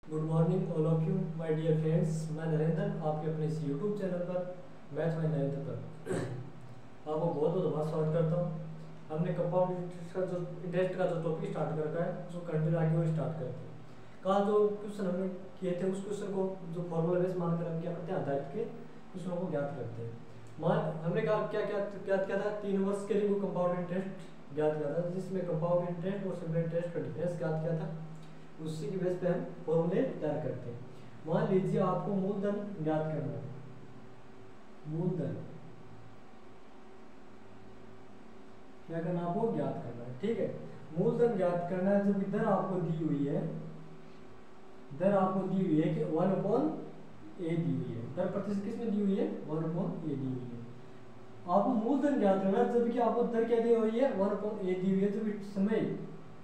Good morning all of you my dear friends. मैं नरेंद्र आपके अपने इस यूट्यूब चैनल पर मैथ बाय नरेंद्र पर आपको बहुत बहुत आभार स्वागत करता हूँ। हमने कंपाउंड इंटरेस्ट का जो टॉपिक स्टार्ट कर रखा है उसको कंटिन्यू आगे वो स्टार्ट करते हैं। कल जो क्वेश्चन हमने किए थे उस क्वेश्चन को जो फॉर्मूला बेस मानकर हम क्या करते हैं आधारित के क्वेश्चनों को ज्ञात करते हैं। हमने कहा क्या क्या ज्ञात किया था, 3 वर्ष के लिए वो कंपाउंड इंटरेस्ट ज्ञात किया था जिसमें कंपाउंड इंटरेस्ट और सिंपल इंटरेस्ट का डिफरेंस ज्ञात किया था। उसी की बेस पे हम फॉर्मूले तैयार करते हैं। मान लीजिए आपको मूलधन ज्ञात करना है, मूलधन क्या करना है, आपको ज्ञात करना है। ठीक है, मूलधन ज्ञात करना है। जब दर आपको दी हुई है, दर आपको दी हुई है कि 1/a दी हुई है, दर प्रतिशत किसमें दी हुई है, 1/a दी हुई है। आपको मूलधन ज्ञात करना है जबकि आपको दर क्या दी हुई है, 1/a दी हुई है। जब समय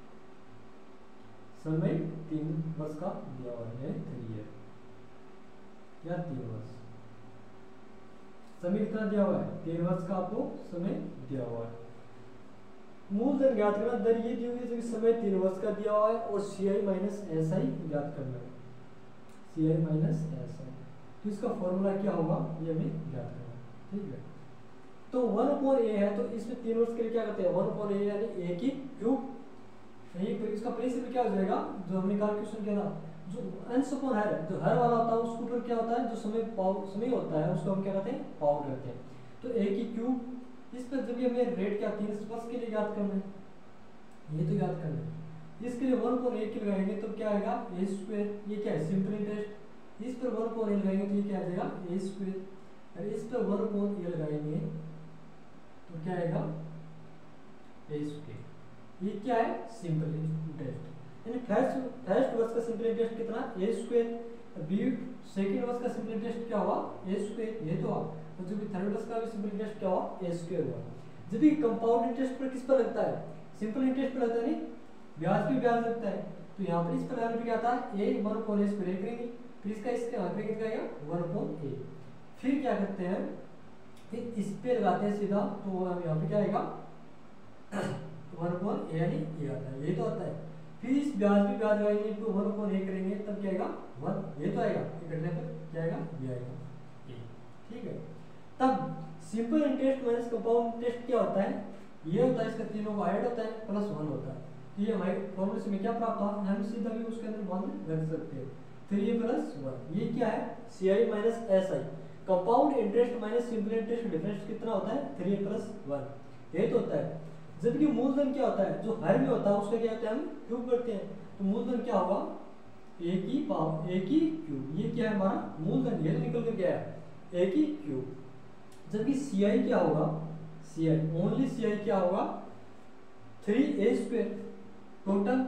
3 वर्ष का दिया हुआ है, 3 ईयर या 3 वर्ष। समय कितना दिया हुआ है, 3 वर्ष का आपको समय दिया हुआ है। मूलधन ज्ञात करना, दर ये दी हुई है जो समय 3 वर्ष का दिया हुआ है और CI माइनस SI ज्ञात करना है, CI माइनस SI। तो इसका फॉर्मूला क्या होगा ये हमें ज्ञात करना है। ठीक है, तो 1/a है तो इसमें 3 वर्ष के लिए क्या करते हैं, 1/a यानी a की क्यूब। इसका प्रिंसिपल क्या हो जाएगा, जो हमने कैलकुलेशन किया था, जो अंश अपॉन हर, जो हर वाला होता है उसके ऊपर क्या होता है, जो समय होता है उसको हम क्या कहते हैं, पावर कहते हैं। तो a की क्यूब, इस पर जब भी हमें रेट क्या 3 वर्ष के लिए याद करना है, ये तो याद करना है। इसके लिए 1/a की लगाएंगे तो क्या आएगा, a²। ये क्या है, सिंपल इंटरेस्ट। इस पर 1/a लगाएंगे तो ये क्या आ जाएगा, a²। और इस पर 1/a लगाएंगे तो क्या आएगा, a²। ये क्या है, सिंपल इंटरेस्ट। यानी फर्स्ट वर्ष का सिंपल इंटरेस्ट कितना, a²। बी सेकंड वर्ष का सिंपल इंटरेस्ट क्या हुआ, a², ये तो हुआ। और जो भी थर्ड वर्ष का भी सिंपल इंटरेस्ट क्या हुआ, a² हुआ। जब भी कंपाउंड इंटरेस्ट पर किस पर लगता है, सिंपल इंटरेस्ट पर लगता है, नहीं ब्याज पे ब्याज लगता है। तो यहाँ पर इस पर लगाने पे क्या आता है, a 1/a² करेंगे, फिर इसका इसके आगे कितना आएगा 1/a। फिर क्या करते हैं, फिर इस पे लगाते हैं सीधा, तो यहाँ पे क्या आएगा 1/a यानी ये आता है, ये तो आता है। फिर इस ब्याज पे ब्याज लगाएंगे तो 1/a करेंगे तब क्या आएगा 1, ये तो आएगा। ये करने पर क्या आएगा, ये आएगा a। ठीक है, तब simple interest minus compound interest क्या होता है, ये होता है, इसका तीनों को ऐड होता है प्लस 1 होता है। तो ये हमारे फॉर्मूले से में क्या प्राप्त हुआ, हम सीधा भी उसके अंदर मान रख सकते हैं 3a + 1। ये क्या है, CI minus SI। Compound interest minus simple interest difference कितना होता है, 3a + 1, ये तो होता है। जबकि मूलधन क्या होता है, जो हर में होता है उसका क्या होता है, हम क्यूब करते हैं। तो मूलधन क्या होगा, a की पावर a की क्यूब। ये क्या है हमारा मूलधन, ये निकल कर गया है a की क्यूब। जबकि CI क्या होगा, CI ओनली CI क्या होगा, 3a²। Total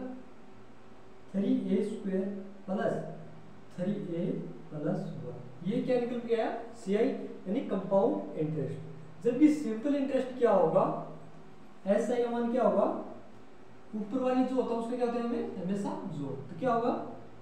3a² plus 3a + 1। ये क्या निकल गया, CI यानी कंपाउंड इंटरेस्ट। जबकि सिंपल इंटरेस्ट क्या होगा, SI का मान क्या होगा, ऊपर वाली जो होता है उसका क्या होता है हमें हमेशा जोड़। तो क्या होगा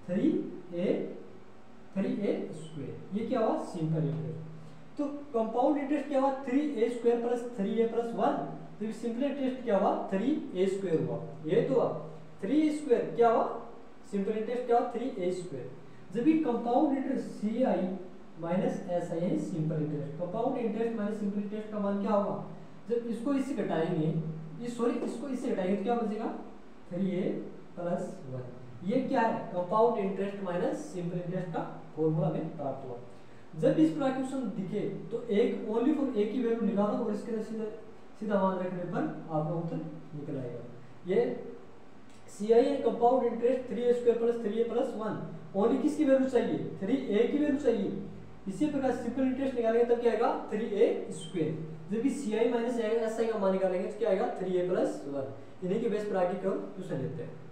3a²। ये क्या हुआ, सिंपल इंटरेस्ट। तो कंपाउंड इंटरेस्ट क्या हुआ, 3a² प्लस 3a + 1। तो सिंपल इंटरेस्ट क्या हुआ, 3a² हुआ, ये तो हुआ 3a²। क्या हुआ, सिंपल इंटरेस्ट क्या हुआ, 3a²। जब भी compound interest CI minus SI है simple interest. Compound interest minus simple interest का मान क्या होगा, जब इसको इससे घटाएंगे, इसको इससे घटाएंगे तो क्या बचेगा 3a + 1। ये क्या है, compound interest minus simple interest का फॉर्मूला में प्राप्त हुआ। जब इस प्रकार क्वेश्चन दिखे तो एक ओनली फॉर a की वैल्यू निकालो और इसके सीधा सीधा मान रखने पर आपका उत्तर निकल आएगा। ये CI compound interest 3a² plus 3a + 1 only किसकी वैल्यू चाहिए, 3a की वैल्यू चाहिए। इसी प्रकार सिंपल इंटरेस्ट निकालेंगे तब क्या आएगा 3a²। जबकि CI माइनस SI का मान निकालेंगे तो क्या आएगा 3a + 1। इन्हीं के बेस पर आगे केवल क्वेश्चन लेते हैं।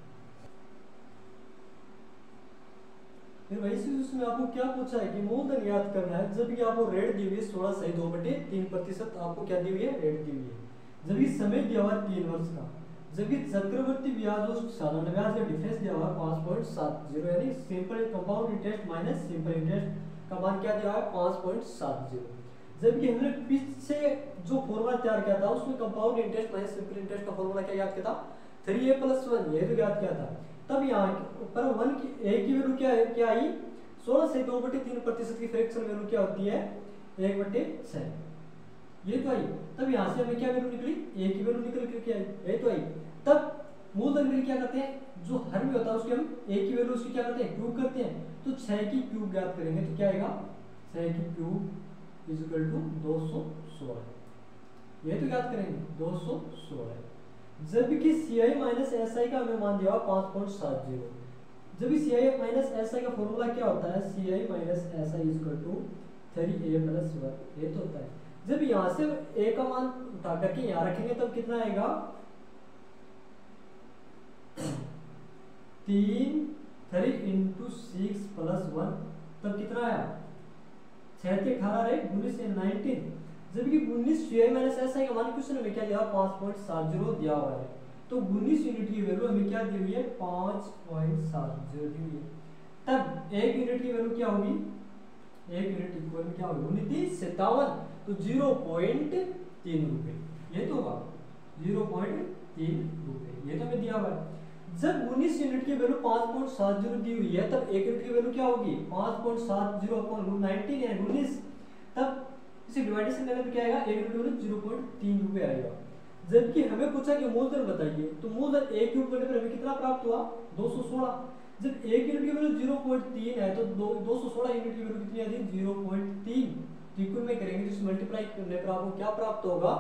फिर वही चीज उसमें आपको क्या पूछा है कि मूलधन याद करना है। जब कि आपको रेट दी हुई है 16.2/3% आपको क्या दी हुई है, रेट दी हुई है। जबकि समय दिया हुआ है 3 वर्ष का। जबकि चक्रवर्ती ब्याज और साधारण ब्याज का डिफरेंस दिया हुआ है 5.70, यानी simple compound interest minus simple interest का मान क्या दिया हुआ है 5.70। जबकि हमने पीछे जो फॉर्मूला तैयार किया था उसमें compound interest minus simple interest का फॉर्मूला क्या याद किया था, 3a + 1, ये भी याद किया था। तब यहाँ पर 1 की a की वैल्यू क्या आई 16 से 2/3% की फ्रैक्शन वैल्यू क्या होती है 1/6 ये तो आई। तब यहाँ से हमें क्या वैल्यू निकली a की वैल्यू निकल के क्या आई ये तो आई। तब मूलधन में क्या करते हैं जो हर में होता है उसके हम a की वैल्यू उसकी क्या करते हैं क्यूब करते हैं। तो 6 की क्यूब ज्ञात करेंगे तो क्या आएगा 6 की क्यूब इज इक्वल टू 216 ये तो ज्ञात करेंगे 216। जबकि CI माइनस SI का हमें मान दिया 5.70। जब CI माइनस SI का फॉर्मूला क्या होता है CI minus SI is equal to 3a plus 1 ये तो होता है। जब यहाँ से a का मान उठा करके यहाँ रखेंगे तब कितना आएगा 3 into 6 प्लस 1 तब कितना आया 6 के 18 रहे 19 से 19। जबकि 19 CI माइनस SI का मान क्वेश्चन में क्या दिया 5.70 दिया हुआ है। तो 19 यूनिट की वैल्यू हमें क्या दी हुई है 5.70 दी हुई है। तब 1 यूनिट की वैल्यू क्या होगी 1 यूनिट इक्वल में क्या होगी 2957 तो 0.3 रुपए ये तो होगा 0.3 रुपए ये तो हमें दिया हुआ है। जब 19 यूनिट की वैल्यू 5.70 दी हुई है तब 1 यूनिट की वैल्यू क्या होगी 5.70 अपॉन 19 है 19। तब इसे डिवाइडेशन करने पे क्या आएगा 1 यूनिट की वैल्यू 0.3 रुपए आएगा। जबकि हमें पूछा कि मूलधन बताइए तो मूलधन a क्यूब करने पर हमें कितना प्राप्त हुआ 216। जब 1 यूनिट की वैल्यू 0.3 है तो 216 यूनिट की वैल्यू कितनी आ जाएगी 0.3 इक्वल में करेंगे तो मल्टीप्लाई करने पर आपको क्या प्राप्त होगा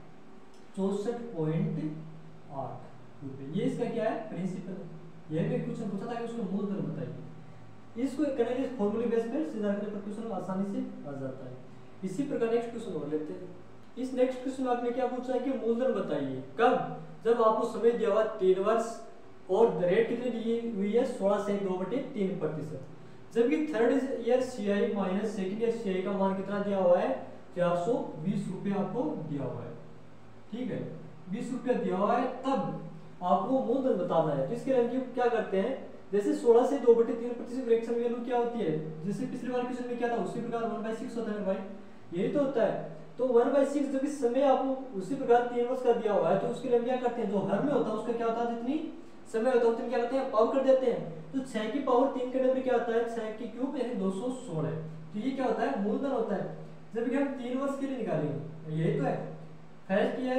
64.8 रुपए। ये इसका क्या है प्रिंसिपल। ये भी क्वेश्चन पूछा था कि उसको मूलधन बताइए। इसको करने के फॉर्मूले बेस पे सीधा करने पर क्वेश्चन आसानी से आ जाता है। इसी प्रकार नेक्स्ट क्वेश्चन और लेते हैं। इस नेक्स्ट क्वेश्चन में आपने क्या पूछा है कि मूलधन बताइए कब जब आपको समय दिया हुआ 3 वर्ष और रेट कितनी दी हुई है 16 से 2/3%। जबकि third year CI minus second year CI का मान कितना दिया हुआ है 420 रुपये आपको दिया हुआ है। ठीक है 20 रुपया दिया हुआ है तब आपको मूलधन बताना है। तो इसके लिए हम क्या करते हैं जैसे 16 से 2/3% फ्रैक्शन वैल्यू क्या होती है जैसे पिछले वाले क्वेश्चन में क्या था उसी प्रकार 1/6 होता है भाई यही तो होता है। तो 1/6 जब इस समय आपको उसी प्रकार 3 वर्ष का दिया हुआ है तो उसके लिए हम क्या करते हैं जो हर में होता है उसका क्या होता है जितनी समय होता है उतनी क्या करते हैं पावर कर देते हैं। तो 6 की पावर 3 करने पर क्या होता है 6 की क्यूब यानी 216। तो ये क्या होता है मूलधन होता है। जब कि हम 3 वर्ष के लिए निकालेंगे यही तो है फर्स्ट ईयर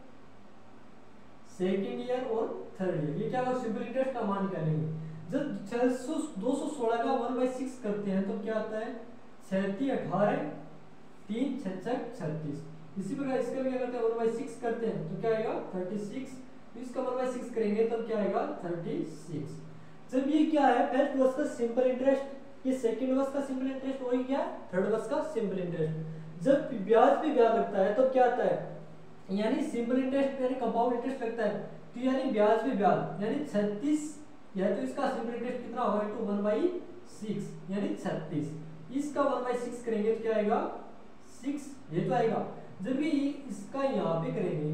सेकेंड ईयर और थर्ड ईयर ये क्या होगा सिंपल इंटरेस्ट का मान निकालेंगे। जब 216 का 1/6 करते हैं तो क्या आता है 36 18 3 6 36। इसी प्रकार इसका भी क्या करते हैं 1/6 करते हैं तो क्या आएगा 36। इसका 1/6 करेंगे तब क्या आएगा 36। जब ये क्या है फर्स्ट वर्ष का सिंपल इंटरेस्ट ये सेकंड वर्ष का सिंपल इंटरेस्ट वही क्या थर्ड वर्ष का सिंपल इंटरेस्ट। जब ब्याज पे ब्याज लगता है तो क्या आता है यानी सिंपल इंटरेस्ट यानी कंपाउंड इंटरेस्ट लगता है तो यानी ब्याज पे ब्याज यानी 36 या तो इसका सिंपल इंटरेस्ट कितना होगा इनटू 1/6 यानी 36। इसका 1/6 करेंगे तो क्या आएगा 6 ये तो आएगा। जब भी इसका यहाँ पे करेंगे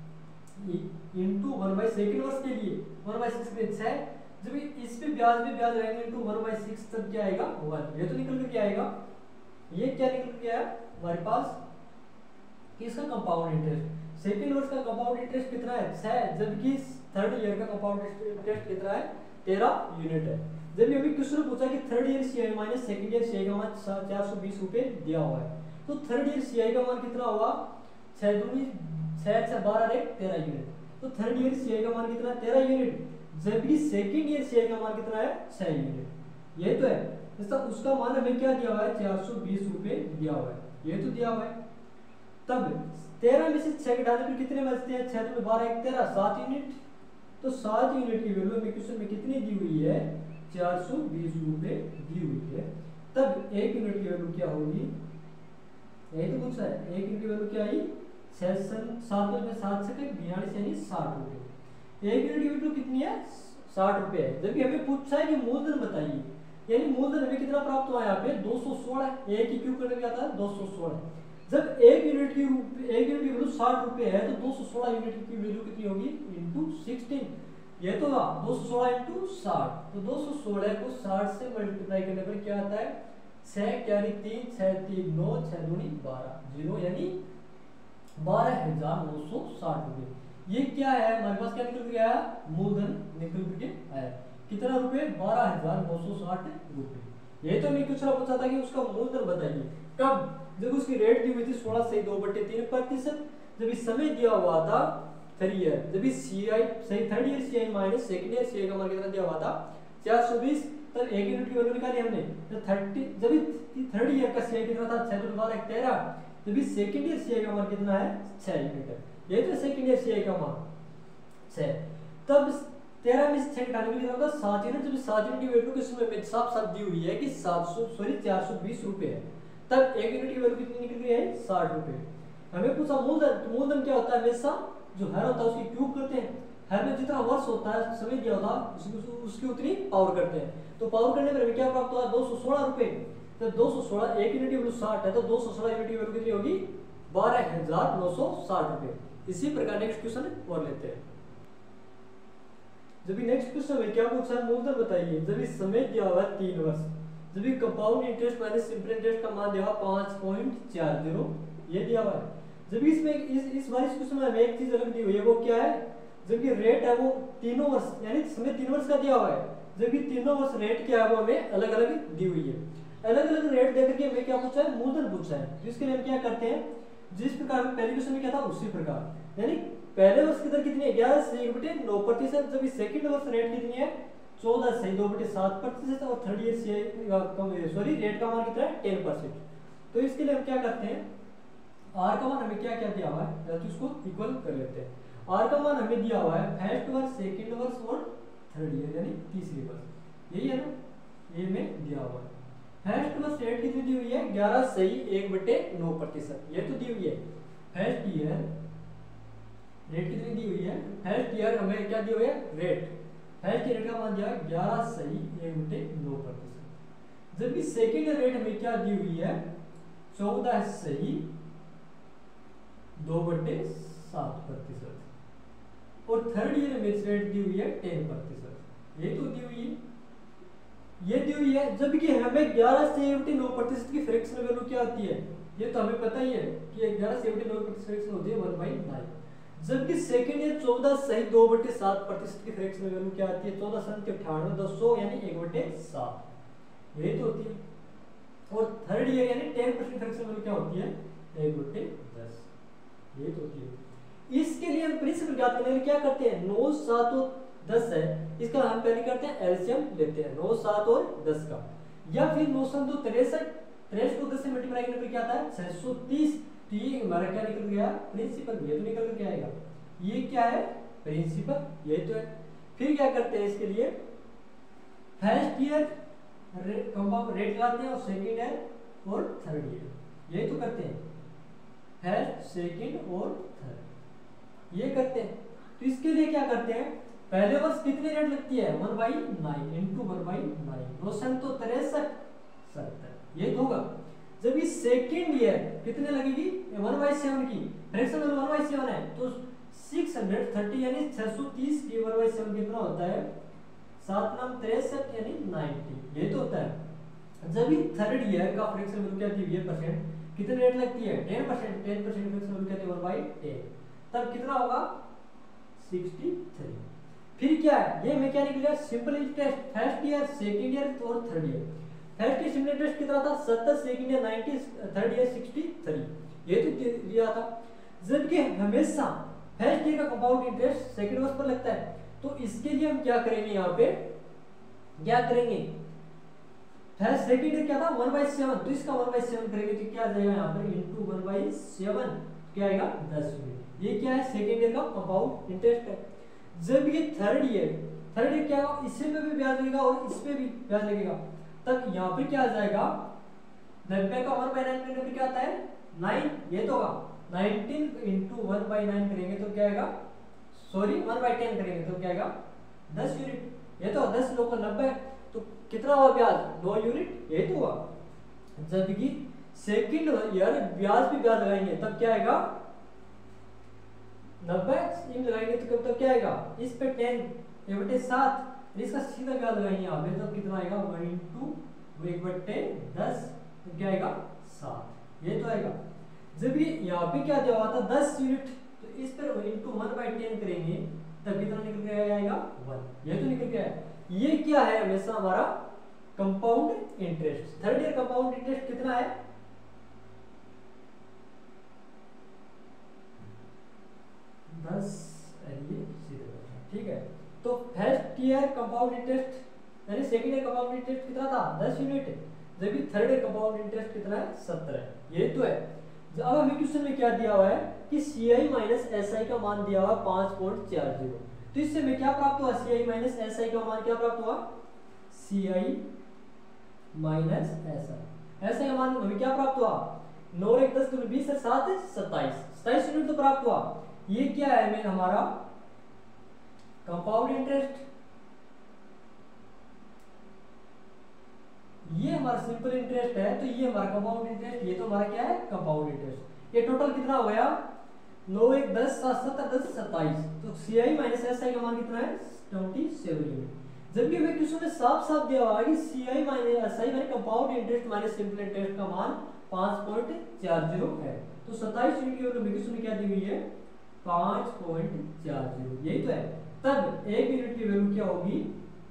इनटू 1/2 वर्ष के लिए 1/6 के 6 जब इस पे ब्याज रहेंगे इनटू 1/6 तब क्या आएगा 1 ये तो निकल कर क्या आएगा ये क्या निकल के आया हमारे पास इसका कंपाउंड इंटरेस्ट। सेकंड वर्ष का कंपाउंड इंटरेस्ट कितना है 6 जबकि थर्ड ईयर का कंपाउंड इंटरेस्ट कितना है 13 यूनिट है। जब अभी क्वेश्चन पूछा कि third year CI minus second year CI का मान 420 रुपए दिया हुआ है तो थर्ड ईयर CI का मान कितना होगा 6 दूनी 6 से 12 रे 13 यूनिट। तो थर्ड ईयर CI का मान कितना है 13 यूनिट जबकि सेकंड ईयर CI का मान कितना है 6 यूनिट ये तो है। उसका मान हमें क्या दिया हुआ है 420 रुपए दिया हुआ है ये तो दिया हुआ है। तब 13 में से 6 घटाने पर कितने बचते हैं 6 में 12 1 13 7 यूनिट। तो 7 यूनिट की वैल्यू हमें क्वेश्चन में कितनी दी हुई है 420 रुपए दी हुई है। तब 1 यूनिट की वैल्यू क्या होगी यही तो पूछा है 1 यूनिट की वैल्यू क्या आई 7 से 42 यानी 60 रुपए। 1 यूनिट की वैल्यू कितनी है 60 रुपए है। जबकि हमें पूछा है कि मूलधन बताइए यानी मूलधन हमें कितना प्राप्त हुआ यहाँ पे 216 1 की क्यूब करने पे आता है 216। जब 1 यूनिट की वैल्यू 60 रुपए है तो 216 यूनिट की वैल्यू कितनी होगी इनटू 16 ये तो 216 इनटू 60। तो 216 को 60 से मल्टीप्लाई करने पर क्या आता है 6 यानी 3 6 3 9 6 दूनी 12 0 यानी 12,960 रुपए। ये क्या है हमारे पास क्या निकल के आया मूलधन निकल के आया। कितना रुपए 12,960 रुपए। यही तो मैं क्वेश्चन पूछा था कि उसका मूलधन बताइए। कब? जब उसकी रेट दी हुई थी 16/2/3%, जब इस समय दिया हुआ था 3 ईयर, जब इस CI सही third year CI minus second year CI का मान कितना दिया हुआ था 420, तब 1 यूनिट की वैल्यू निकाली हमने। जब 30 जब थर्ड ईयर का CI कितना था 6 12 13, जब इस सेकंड ईयर CI का मान कितना है 6 यूनिट है। ये तो सेकंड ईयर CI का मान 6, तब 13 में 6 घटाने में कितना होगा 7 यूनिट। जब 7 यूनिट की वैल्यू किस में साफ साफ दी हुई है कि 420 रुपए है, तब 1 यूनिट की वैल्यू कितनी निकल गई है 60 रुपए। हमें पूछा मूलधन, तो मूलधन क्या होता है हमेशा जो हर होता है उसकी क्यूब करते हैं। हर में जितना वर्ष होता है समय दिया होता है उसकी उतनी पावर करते हैं। तो पावर करने पर हमें क्या प्राप्त हुआ 216 रुपए। तो 216 1 यूनिट की वैल्यू 60 है, तो 216 यूनिट की वैल्यू कितनी होगी 12,960 रुपए। इसी प्रकार नेक्स्ट क्वेश्चन और लेते हैं। जब नेक्स्ट क्वेश्चन में क्या पूछा है मूलधन बताइए। जब इस समय दिया हुआ है 3 वर्ष, जब भी compound interest minus simple interest का मान दिया हुआ 5.40 ये दिया हुआ है। जब इसमें इस बार इस क्वेश्चन में हमें एक चीज अलग दी हुई है, वो क्या है जबकि रेट है वो तीनों वर्ष यानी समय 3 वर्ष का दिया हुआ है, जबकि तीनों वर्ष रेट क्या है वो हमें अलग अलग दी हुई है। अलग अलग रेट देकर के हमें क्या पूछा है मूलधन पूछा है, जिसके लिए हम क्या करते हैं जिस प्रकार में पहले क्वेश्चन में क्या था उसी प्रकार, यानी पहले वर्ष की दर कितनी है 11 से 1/9%, जब सेकंड वर्ष रेट कितनी है 14 से 2/7%, और थर्ड ईयर से रेट का मान कितना है 10%। तो इसके लिए हम क्या करते हैं आर का मान हमें क्या क्या दिया हुआ है तो उसको इक्वल कर लेते हैं। आर का मान हमें दिया हुआ है फर्स्ट वर्ष सेकंड वर्ष और थर्ड ईयर यानी तीसरी वर्ष, यही है ना, ये में दिया हुआ है। फर्स्ट वर्ष रेट कितनी दी हुई है 11 सही 1/9%, ये तो दी हुई है। फर्स्ट ईयर रेट कितनी दी हुई है, फर्स्ट ईयर हमें क्या दी हुई है रेट, फर्स्ट ईयर का मान दिया है 11 सही 1/9%। जबकि सेकंड ईयर रेट हमें क्या दी हुई है 14 सही 2/7%, और थर्ड ईयर में रेट दी हुई है 10%, ये तो दी हुई है, ये दी हुई है। जबकि हमें 11 से 1/9% की फ्रैक्शनल वैल्यू क्या आती है, ये तो हमें पता ही है कि 11 से 1/9% फ्रैक्शन होती है 1/9, जबकि सेकंड ईयर 14 सही 2/7% की फ्रैक्शनल वैल्यू क्या आती है 14 7 98 200 यानी 1/7, यही तो होती है। और थर्ड ईयर यानी 10% फ्रैक्शनल वैल्यू क्या होती है 1/10, ये तो होती है। इसके लिए हम प्रिंसिपल ज्ञात करने के लिए क्या करते हैं 9 7 और 10 है, इसका हम पहले करते हैं एलसीएम लेते हैं 9 7 और 10 का, या फिर 9 7 2 63 को 10 से मल्टीप्लाई करने पर क्या आता है 630, तो ये हमारा क्या निकल गया प्रिंसिपल, ये तो निकल कर क्या आएगा ये क्या है प्रिंसिपल, ये तो है। फिर क्या करते हैं इसके लिए फर्स्ट ईयर कंपाउंड रेट लगाते हैं और सेकंड ईयर और थर्ड ईयर, यही तो करते हैं फर्स्ट सेकंड और थर्ड ये करते हैं। तो इसके लिए क्या करते हैं पहले वर्ष कितनी रेट लगती है 1/9 इंटू 1/9, 9 तो 63 70 ये तो होगा। जब ये सेकंड ईयर कितने लगेगी 1/7 की फ्रैक्शन वैल्यू 1/7 है, तो 630 यानी 630 की 1/7 कितना होता है 7 9 63 यानी 90, ये तो होता है। जब ये थर्ड ईयर का फ्रैक्शन वैल्यू क्या दी हुई है परसेंट कितने रेट लगती है 10%, 10% फ्रैक्शन वैल्यू क्या दी 1/10, तब कितना होगा 63। फिर क्या है ये में क्या निकलेगा simple interest first year second year और third year. First year simple interest कितना था 70, सेकंड ईयर 90, थर्ड ईयर 63, ये तो दिया था। जबकि हमेशा फर्स्ट ईयर का कंपाउंड इंटरेस्ट सेकंड वर्ष पर लगता है, तो इसके लिए हम क्या करेंगे यहाँ पे क्या करेंगे फर्स्ट सेकंड ईयर क्या था 1/7, तो इसका 1/7 करेंगे तो क्या आ जाएगा यहाँ पर इंटू 1/7 क्या आएगा 10 यूनिट। ये क्या है सेकंड ईयर का कंपाउंड इंटरेस्ट है। जब ये थर्ड ईयर क्या होगा इसमें भी ब्याज लगेगा और इसमें भी ब्याज लगेगा, तब यहाँ पे क्या आ जाएगा 90 का 1/9 करने पर क्या आता है 9, ये तो होगा 19 इंटू 1/9 करेंगे तो क्या आएगा 1/10 करेंगे तो क्या आएगा 10 यूनिट, ये तो 10 लोग 90, तो कितना हुआ ब्याज 9 यूनिट, ये तो हुआ। जबकि सेकंड ईयर ब्याज भी ब्याज लगाएंगे तब क्या आएगा 90 इन लगाएंगे तो कब तक क्या आएगा इस पे 10/7, इसका सीधा ब्याज लगाएंगे यहाँ पे तब कितना आएगा 1 इंटू 1/10 तो क्या आएगा 7, ये तो आएगा। जब ये यहाँ पे क्या दिया हुआ था 10 यूनिट, तो इस पर इंटू 1/10 करेंगे तब कितना निकल के आएगा 1, ये तो निकल गया है। ये क्या है हमेशा हमारा compound interest. Third year compound interest कितना है 10, ठीक है। तो फर्स्ट ईयर कंपाउंड इंटरेस्ट यानी सेकंड ईयर कंपाउंड इंटरेस्ट कितना था 10 यूनिट, जबकि थर्ड ईयर कंपाउंड इंटरेस्ट कितना है 17। ये तो है। अब हमें क्वेश्चन में क्या दिया हुआ है कि CI माइनस SI का मान दिया हुआ 5.40। तो इससे हमें क्या प्राप्त हुआ CI माइनस SI का मान क्या प्राप्त हुआ CI माइनस SI का मान हमें क्या प्राप्त हुआ 9 1 10 2 20 7 27 यूनिट तो प्राप्त हुआ। ये क्या है हमें हमारा कंपाउंड इंटरेस्ट, ये हमारा सिंपल इंटरेस्ट है, तो ये हमारा कंपाउंड इंटरेस्ट, ये तो हमारा क्या है कंपाउंड इंटरेस्ट। ये टोटल कितना हो गया 9 1 10 7 7 10 27। तो CI माइनस SI का मान कितना है 27 यूनिट। जबकि हमें क्वेश्चन में साफ साफ दिया हुआ है कि CI माइनस SI यानी compound interest minus simple interest का मान 5.40 है। तो 27 यूनिट की वैल्यू क्वेश्चन में क्या दी हुई है 5.40, यही तो है। तब एक यूनिट की वैल्यू क्या होगी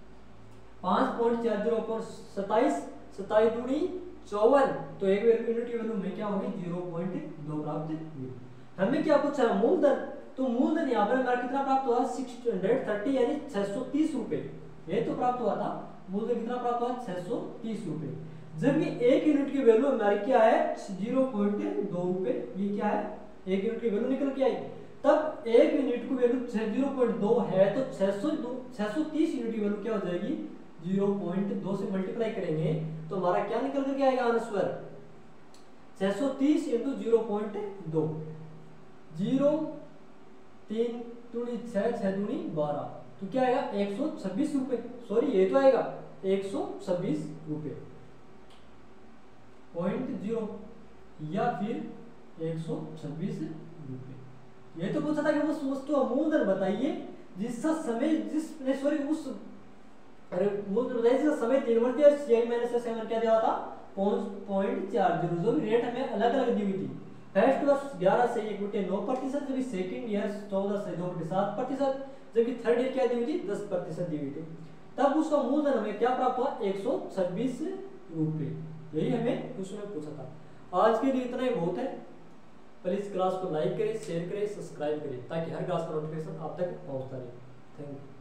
5.40 अपॉन 27, 27 दूनी 54, तो एक यूनिट की वैल्यू में क्या होगी 0.2 प्राप्त हुई। हमें क्या पूछा है मूलधन, तो मूलधन यहाँ पर हमारा कितना प्राप्त हुआ 630 यानी 630 रुपए, ये तो प्राप्त हुआ था। मूलधन कितना प्राप्त हुआ 630 रुपए, जबकि एक यूनिट की वैल्यू हमारी क्या है 0.2 रुपए। ये क्या है एक यूनिट की वैल्यू निकल के आई। तब एक यूनिट की वैल्यू 0.2 है तो 630 यूनिट की वैल्यू क्या हो जाएगी 0.2 से मल्टीप्लाई करेंगे तो हमारा क्या निकल करके आएगा आंसर 630 इंटू 0.2, 0 3 दूनी 6 6 दूनी 12, तो क्या आएगा 126 रुपए। सॉरी ये तो आएगा 126 रुपए 0.0 या फिर 126 रुपए। ये तो पूछा था कि उस वस्तु का मूलधन बताइए जिसका समय सॉरी उस मूलधन बताइए जिसका समय 3 वर्ष दिया CI माइनस SI क्या दिया था 5.40, जो भी रेट हमें अलग अलग दी हुई थी। फर्स्ट वर्ष 11 से 1.9%, जबकि सेकंड ईयर 14 से 2.7%, जबकि थर्ड ईयर क्या दी हुई थी 10% दी हुई थी। तब उसका मूलधन हमें क्या प्राप्त हुआ 126 रुपए। यही हमें उसमें पूछा था। आज के लिए इतना ही बहुत है। प्लीज क्लास को लाइक करें, शेयर करें, सब्सक्राइब करें ताकि हर क्लास का नोटिफिकेशन आप तक पहुंचता रहे। Thank you.